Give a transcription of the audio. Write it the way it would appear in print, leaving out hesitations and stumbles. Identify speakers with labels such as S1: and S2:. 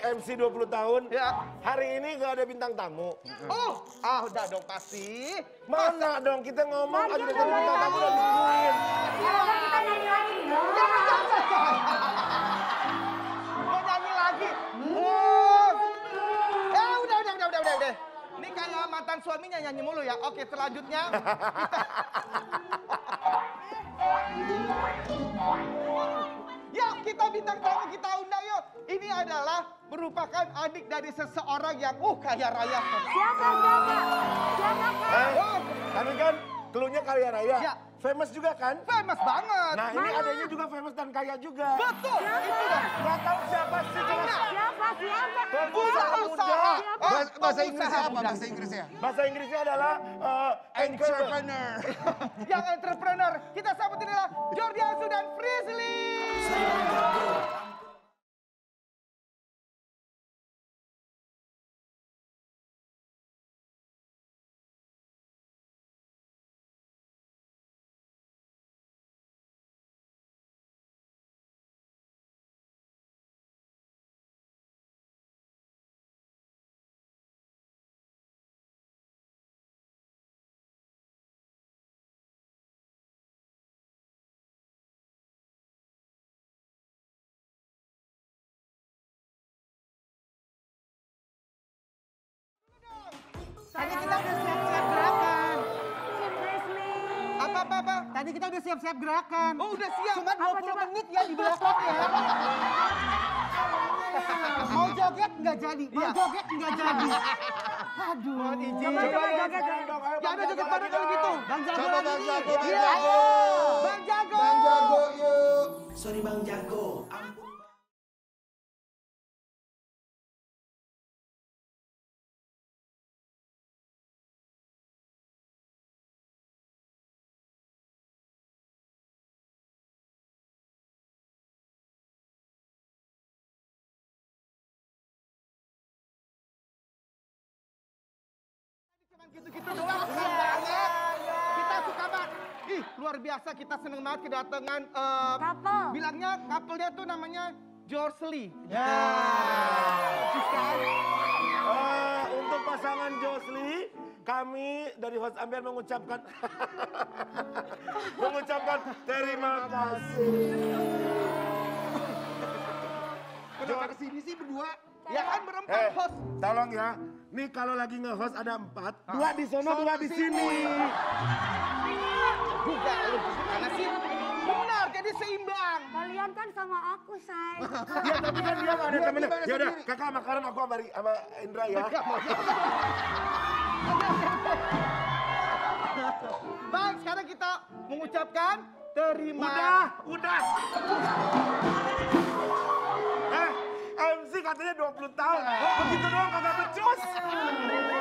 S1: MC 20 tahun.
S2: Ya.
S1: Hari ini gak ada bintang tamu.
S2: Oh, udah dong pasti.
S1: Mana dong kita ngomong aja udah ada bintang tamu dan nungguin.
S3: Kita nyanyi lagi dong.
S2: Mau nyanyi lagi? Oh. Udah. Ini kayak mantan suaminya nyanyi mulu ya. Oke, selanjutnya. Yuk, kita bintang tamu kita undang yuk. Ini adalah merupakan adik dari seseorang yang kaya raya.
S3: Siapa?
S1: Tapi kan cluenya kaya raya.
S2: Ya.
S1: Famous juga kan?
S2: Famous banget.
S1: Nah ini adanya juga famous dan kaya juga.
S2: Betul, itu dah.
S1: Gak tahu siapa sih.
S3: Siapa?
S1: Pengusaha muda.
S4: Bahasa Inggrisnya apa? Bahasa Inggrisnya?
S1: Bahasa Inggrisnya adalah
S4: Entrepreneur.
S2: Yang entrepreneur. Kita sambut ini adalah Jordi Asu dan Frizly.
S5: Tadi kita udah siap-siap gerakan.
S2: Apa?
S5: Tadi kita udah siap-siap gerakan.
S2: Oh, udah siap.
S5: Cuma 20 menit ya di belakang ya. Mau joget nggak jadi, mau joget nggak jadi. Aduh.
S2: Mohon izin.
S3: Coba joget.
S2: Ya ada joget bareng kalau gitu.
S5: Bang Jago
S4: Coba
S5: lagi.
S4: Bang Jago, Bang
S5: Iya.
S4: Jago.
S2: Bang Jago.
S4: Bang Jago yuk.
S6: Sorry Bang Jago, ampun.
S2: Cuman gitu-gitu doang, senang banget. Kita suka banget. Ih, luar biasa kita seneng banget kedatangan
S3: Couple.
S2: bilangnya couple-nya tuh namanya Jorsly.
S1: Untuk pasangan Josli, kami dari host Ambiar mengucapkan terima kasih.
S4: Kenapa kesini sih berdua?
S2: Ya kan berempat host.
S1: Tolong ya, nih kalau lagi nge-host ada 4, 2 di sono, 2 di sini.
S2: Juga lu gimana sih? Benar, jadi seimbang.
S3: Kalian kan sama aku, say.
S1: Ya tapi kan dia gak ada
S4: Dia
S1: temennya.
S4: gimana
S1: Ya udah,
S4: sendiri?
S1: kakak makanan aku sama Indra ya.
S2: Baik, sekarang kita mengucapkan terima.
S1: Udah. MC katanya 20 tahun. Begitu doang kagak becus.